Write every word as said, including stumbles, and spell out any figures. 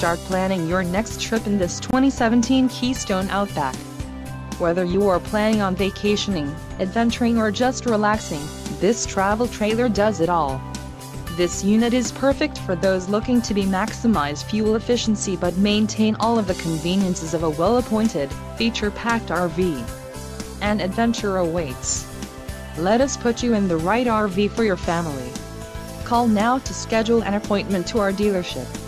start planning your next trip in this twenty seventeen Keystone Outback. Whether you are planning on vacationing, adventuring or just relaxing, this travel trailer does it all. This unit is perfect for those looking to be maximize fuel efficiency but maintain all of the conveniences of a well-appointed, feature-packed R V. An adventure awaits. Let us put you in the right R V for your family. Call now to schedule an appointment to our dealership.